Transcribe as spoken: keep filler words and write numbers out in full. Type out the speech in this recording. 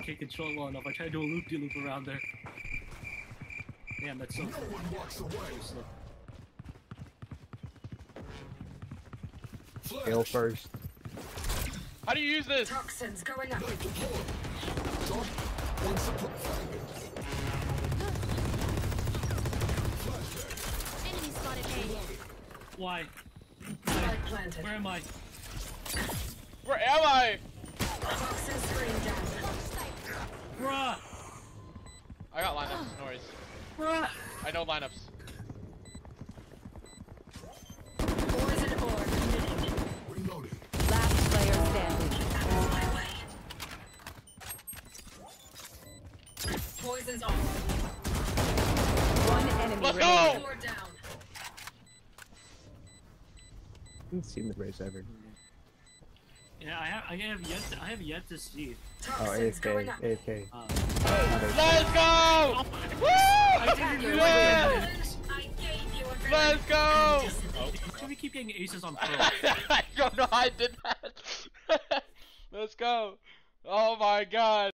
can't control it well enough. I try to do a loop-de-loop -loop around there. Damn, that's so. No one walks away. Hail first. How do you use this? Toxins going up. Enemy spotted A. Why? Spike planted. Where am I? Where am I? Toxin screen down. Bruh! I got lineups, no worries. Bruh! I know lineups. Poison orb emitting. Reloading. Last player standing. Out of my way. Poison's off. One enemy Let's remaining. go! Four down. I haven't seen the race ever. Yeah, I have. I have yet. To, I have yet to see. Oh, Toxins going A F K, up. A F K. Uh, Let's go! Woo! I didn't do Yeah! it. I gave you a very Let's go! How do we keep getting aces on pro? I don't know how I did that. Let's go. Oh my god.